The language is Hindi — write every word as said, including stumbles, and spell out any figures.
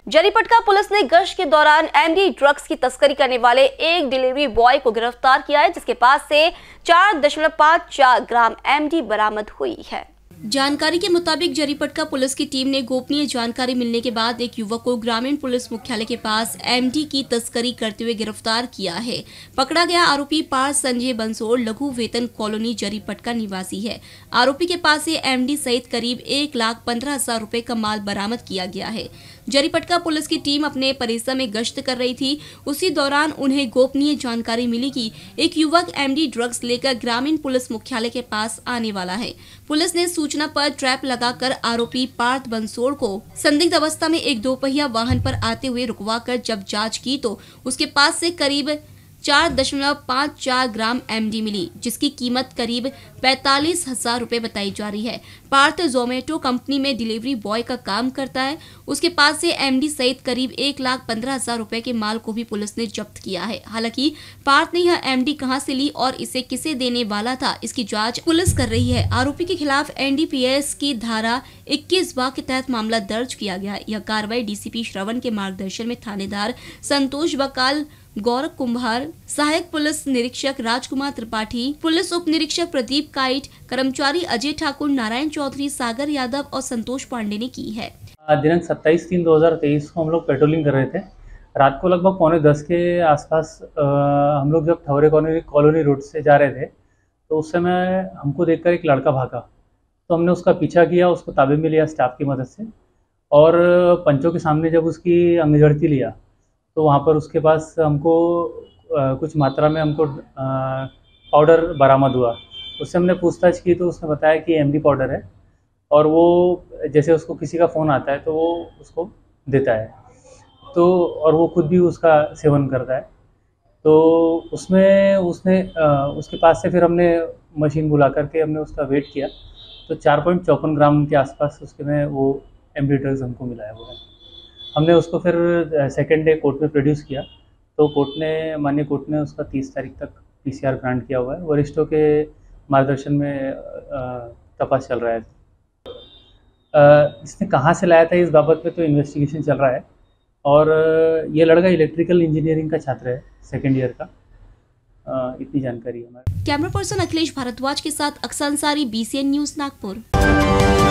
जरीपटका पुलिस ने गश्त के दौरान एमडी ड्रग्स की तस्करी करने वाले एक डिलीवरी बॉय को गिरफ्तार किया है, जिसके पास से चार दशमलव पाँच चार ग्राम एमडी बरामद हुई है। जानकारी के मुताबिक जरीपटका पुलिस की टीम ने गोपनीय जानकारी मिलने के बाद एक युवक को ग्रामीण पुलिस मुख्यालय के पास एमडी की तस्करी करते हुए गिरफ्तार किया है। पकड़ा गया आरोपी पार्थ संजय बंसोड़ लघु वेतन कॉलोनी जरीपटका निवासी है। आरोपी के पास से एमडी सहित करीब एक लाख पंद्रह हजार रूपए का माल बरामद किया गया है। जरीपटका पुलिस की टीम अपने परिसर में गश्त कर रही थी। उसी दौरान उन्हें गोपनीय जानकारी मिली कि एक युवक एमडी ड्रग्स लेकर ग्रामीण पुलिस मुख्यालय के पास आने वाला है। पुलिस ने सूचना पर ट्रैप लगाकर आरोपी पार्थ बंसोड़ को संदिग्ध अवस्था में एक दोपहिया वाहन पर आते हुए रुकवाकर जब जांच की तो उसके पास से करीब चार दशमलव पाँच चार ग्राम एमडी मिली, जिसकी कीमत करीब पैंतालीस हजार रूपए बताई जा रही है। पार्थ जोमेटो कंपनी में डिलीवरी बॉय का काम करता है। उसके पास से एमडी सहित करीब एक लाख पंद्रह हजार रूपए के माल को भी पुलिस ने जब्त किया है। हालांकि पार्थ ने यह एमडी कहां से ली और इसे किसे देने वाला था, इसकी जांच पुलिस कर रही है। आरोपी के खिलाफ एनडीपीएस की धारा इक्कीस बा के तहत मामला दर्ज किया गया है। यह कार्रवाई डीसीपी श्रवण के मार्गदर्शन में थानेदार संतोष बकाल, गौरव कुम्हार, सहायक पुलिस निरीक्षक राजकुमार त्रिपाठी, पुलिस उप निरीक्षक प्रदीप काइट, कर्मचारी अजय ठाकुर, नारायण चौधरी, सागर यादव और संतोष पांडे ने की है। दिनांक सत्ताईस तीन दो हजार तेईस को हम लोग पेट्रोलिंग कर रहे थे। रात को लगभग पौने दस के आसपास हम लोग जब ठवरे कॉलोनी कॉलोनी रोड से जा रहे थे तो उस समय हमको देखकर एक लड़का भागा, तो हमने उसका पीछा किया, उसको ताबे में लिया स्टाफ की मदद से, और पंचों के सामने जब उसकी अंगझड़ती लिया तो वहाँ पर उसके पास हमको आ, कुछ मात्रा में हमको पाउडर बरामद हुआ। उससे हमने पूछताछ की तो उसने बताया कि एमडी पाउडर है, और वो जैसे उसको किसी का फ़ोन आता है तो वो उसको देता है, तो और वो खुद भी उसका सेवन करता है। तो उसमें उसने आ, उसके पास से फिर हमने मशीन बुला करके हमने उसका वेट किया तो चार पॉइंट चौपन ग्राम के आसपास उसके में वो एमडी ड्रग्स हमको मिला है। वो हमने उसको फिर सेकेंड डे कोर्ट में प्रोड्यूस किया तो कोर्ट ने माननीय कोर्ट ने उसका तीस तारीख तक पीसीआर ग्रांट किया हुआ है। वरिष्ठों के मार्गदर्शन में तपास चल रहा है। आ, इसने कहाँ से लाया था इस बाबत पे तो इन्वेस्टिगेशन चल रहा है, और ये लड़का इलेक्ट्रिकल इंजीनियरिंग का छात्र है, सेकेंड ईयर का। आ, इतनी जानकारी है हमारे। कैमरा पर्सन अखिलेश भारद्वाज के साथ अक्सर अंसारी, बीसीएन न्यूज़, नागपुर।